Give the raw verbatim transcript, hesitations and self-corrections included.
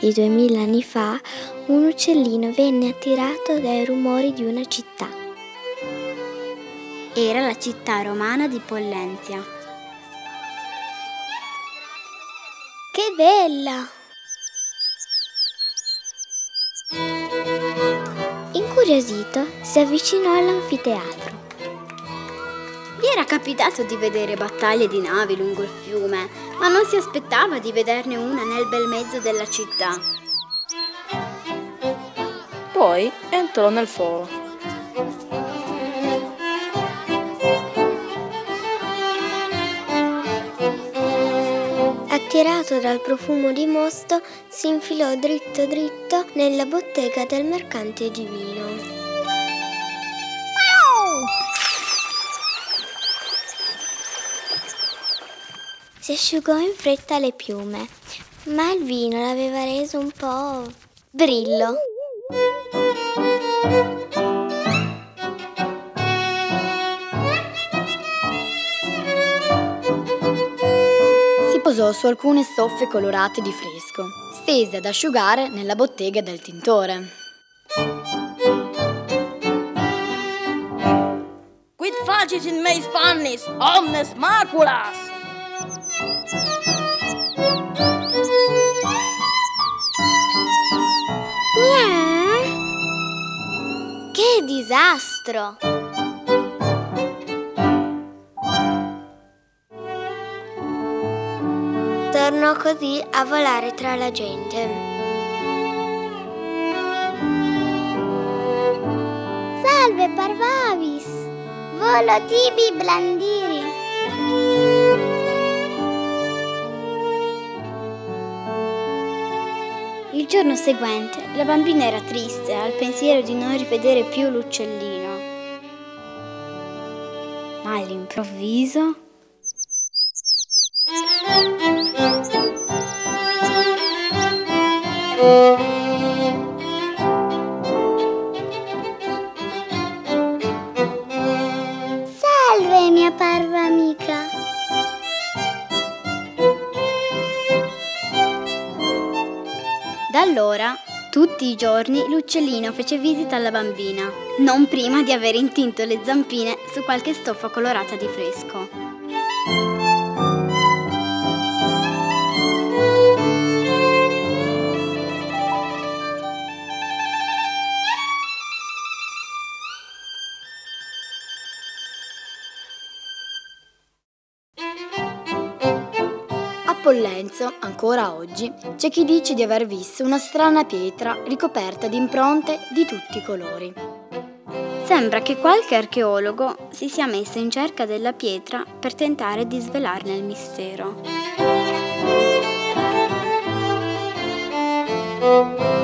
di duemila anni fa, un uccellino venne attirato dai rumori di una città. Era la città romana di Pollentia. Che bella! Incuriosito, si avvicinò all'anfiteatro. Gli era capitato di vedere battaglie di navi lungo il fiume, ma non si aspettava di vederne una nel bel mezzo della città. Poi entrò nel foro. Attirato dal profumo di mosto, si infilò dritto dritto nella bottega del mercante di vino. Si asciugò in fretta le piume, ma il vino l'aveva reso un po' brillo. Si posò su alcune stoffe colorate di fresco, stese ad asciugare nella bottega del tintore. Quid facit in meis pannis, omnes maculas! Che disastro! Tornò così a volare tra la gente. Salve Parvavis! Volo tibi blandiri! Il giorno seguente la bambina era triste al pensiero di non rivedere più l'uccellino. Ma all'improvviso... Salve mia parva amica! Da allora, tutti i giorni, l'uccellino fece visita alla bambina, non prima di aver intinto le zampine su qualche stoffa colorata di fresco. A Pollenzo, ancora oggi, c'è chi dice di aver visto una strana pietra ricoperta di impronte di tutti i colori. Sembra che qualche archeologo si sia messo in cerca della pietra per tentare di svelarne il mistero.